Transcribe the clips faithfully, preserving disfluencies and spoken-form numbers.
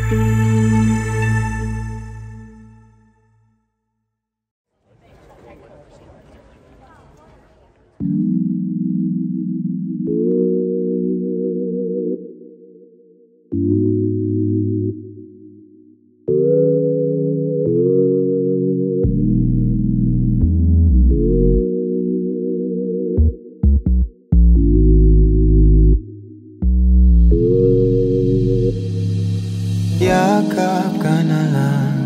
Yakap ka na lang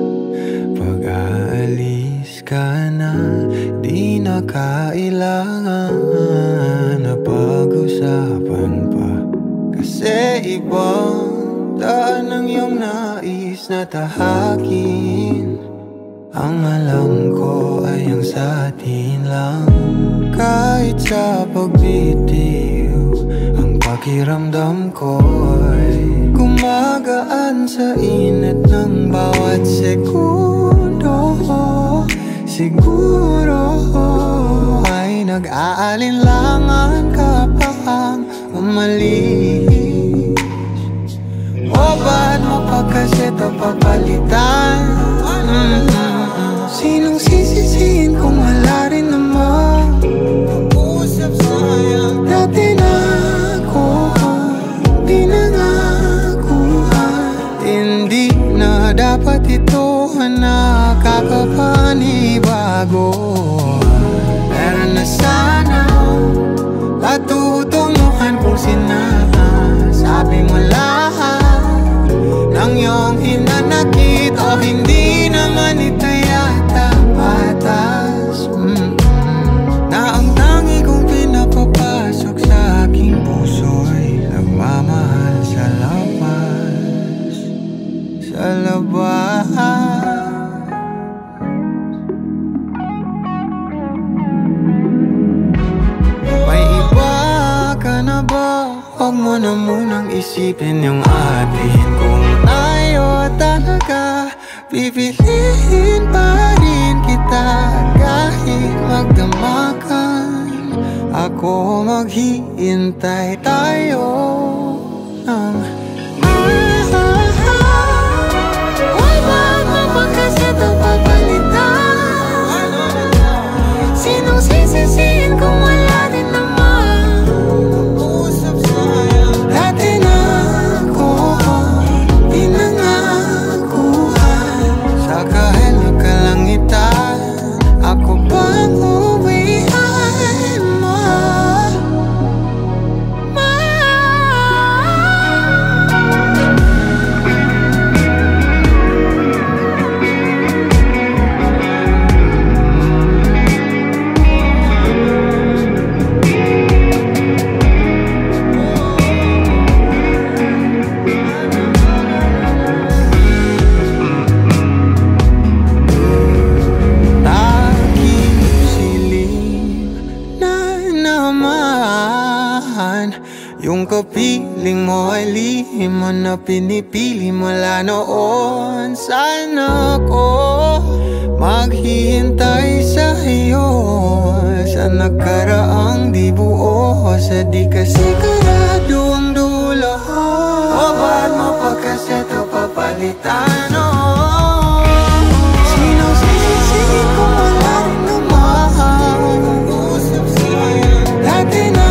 pag-aalis ka na. Di na kailangan na pag-usapan pa, kasi ibang daan ang iyong nais na tahakin. Ang alam ko ay ang sa atin lang. Kahit sa pagbitiw, ang pakiramdam ko'y gumagaan sa init ng bawat segundo. Siguro ay nag-aalinlangan ka pang umalis. O ba't mo pa kasi ito papalitan? Mm-hmm. Sinong sisisihin kung wala rin naman pag-usap sayang? Dati na ako, di na nga kuha. Hindi na dapat ito na kakapanibago. Pero na sana patutunguhan kung sinasabi mo lahat ng iyong hinanakit. O hindi naman ito yata patas. mm -mm. Na ang tangi kong pinapapasok sa aking puso'y nagmamahal sa labas, sa labas. May iba ka na ba? Huwag mo na munang isipin yung atin. Kung tayo talaga, pipiliin pa rin kita. Kahit magdamakan, ako maghihintay tayo ng why ba mo pa kasi ito papalitan? Sinong sisisihin kung wala din naman pag-usap sayang? Dati na ako, di na nga kuha. Sa kahit na kalangitan, ako bang uwihan mo? Yung kapiling mo ay lihim mo na pinipili mula noon. Sana ko maghihintay sa iyo sa nakaraang di buo, sa di kasi karado ang dulo. O ba't mo pa kasi ito papalitan? Oh, sinong sisisihin kung wala rin naman pag-usap sayang? Dati na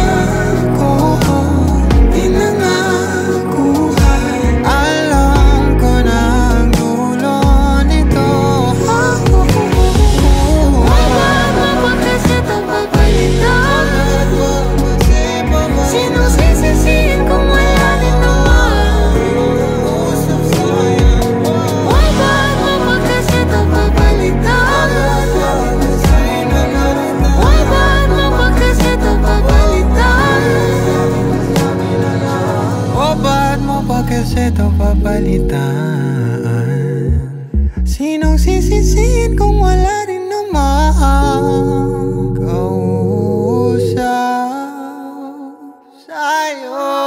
kasi ito papalitan. Sinong sisisihin kung wala rin naman kausap sa'yo?